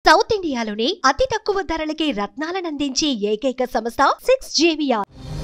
South ఇండియాలోనే అతి తక్కువ ధరలకి రత్నాలనందించే ఏకైక సంస్థ 6JVR.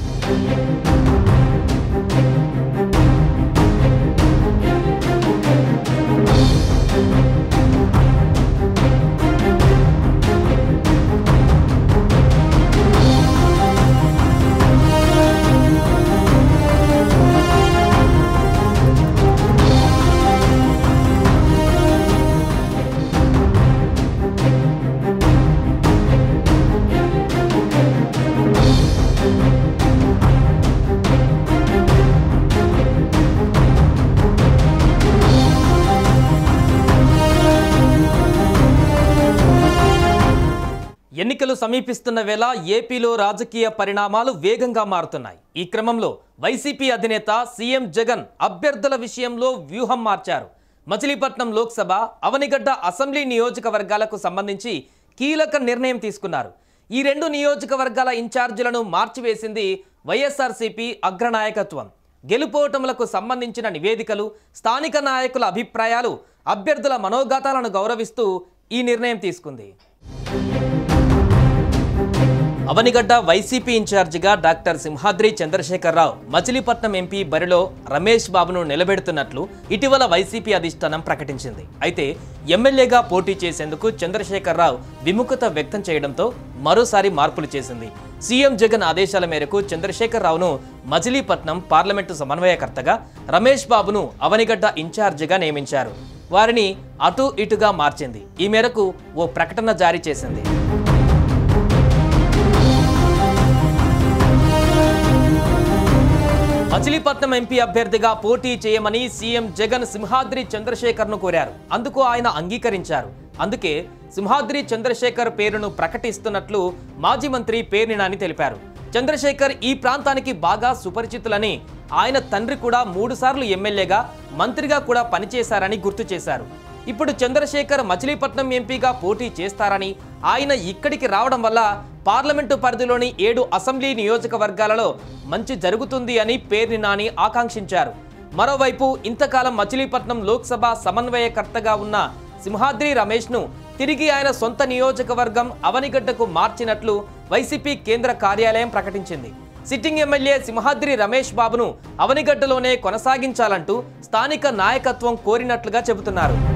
ఎన్నికలు సమీపిస్తున్న వేళ ఏపీలో రాజకీయ పరిణామాలు వేగంగా మారుతున్నాయి. ఈ క్రమంలో వైసీపీ అధినేత సీఎం జగన్ అభ్యర్థుల విషయంలో వ్యూహం మార్చారు. మచిలీపట్నం లోక్సభ, అవనిగడ్డ అసెంబ్లీ నియోజకవర్గాలకు సంబంధించి కీలక నిర్ణయం తీసుకున్నారు. ఈ రెండు నియోజకవర్గాల ఇన్ఛార్జీలను మార్చివేసింది వైఎస్ఆర్సీపీ అగ్రనాయకత్వం. గెలుపోటములకు సంబంధించిన నివేదికలు, స్థానిక నాయకుల అభిప్రాయాలు, అభ్యర్థుల మనోగతాలను గౌరవిస్తూ ఈ నిర్ణయం తీసుకుంది. అవనిగడ్డ వైసీపీ ఇన్ఛార్జిగా డాక్టర్ సింహాద్రి చంద్రశేఖరరావు మచిలీపట్నం ఎంపీ బరిలో రమేష్ బాబును నిలబెడుతున్నట్లు ఇటీవల వైసీపీ అధిష్టానం ప్రకటించింది. అయితే ఎమ్మెల్యేగా పోటీ చేసేందుకు చంద్రశేఖరరావు విముఖత వ్యక్తం చేయడంతో మరోసారి మార్పులు చేసింది. సీఎం జగన్ ఆదేశాల మేరకు చంద్రశేఖరరావును మచిలీపట్నం పార్లమెంటు సమన్వయకర్తగా, రమేష్ బాబును అవనిగడ్డ ఇన్ఛార్జిగా నియమించారు. వారిని అటు ఇటుగా మార్చింది. ఈ మేరకు ఓ ప్రకటన జారీ చేసింది. మచిలీపట్నం ఎంపీ అభ్యర్థిగా పోటీ చేయమని సీఎం జగన్ సింహాద్రి చంద్రశేఖర్ను కోరారు. అందుకు ఆయన అంగీకరించారు. అందుకే సింహాద్రి చంద్రశేఖర్ పేరును ప్రకటిస్తున్నట్లు మాజీ మంత్రి పేర్ని నాని తెలిపారు. చంద్రశేఖర్ ఈ ప్రాంతానికి బాగా సుపరిచితులని, ఆయన తండ్రి కూడా 3 సార్లు ఎమ్మెల్యేగా, మంత్రిగా కూడా పనిచేశారని గుర్తు చేశారు. ఇప్పుడు చంద్రశేఖర్ మచిలీపట్నం ఎంపీగా పోటీ చేస్తారని, ఆయన ఇక్కడికి రావడం వల్ల పార్లమెంటు పరిధిలోని 7 అసెంబ్లీ నియోజకవర్గాలలో మంచి జరుగుతుంది అని పేర్ని నాని ఆకాంక్షించారు. మరోవైపు ఇంతకాలం మచిలీపట్నం లోక్సభ సమన్వయకర్తగా ఉన్న సింహాద్రి రమేష్ను తిరిగి ఆయన సొంత నియోజకవర్గం అవనిగడ్డకు మార్చినట్లు వైసీపీ కేంద్ర కార్యాలయం ప్రకటించింది. సిట్టింగ్ ఎమ్మెల్యే సింహాద్రి రమేష్ బాబును అవనిగడ్డలోనే కొనసాగించాలంటూ స్థానిక నాయకత్వం కోరినట్లుగా చెబుతున్నారు.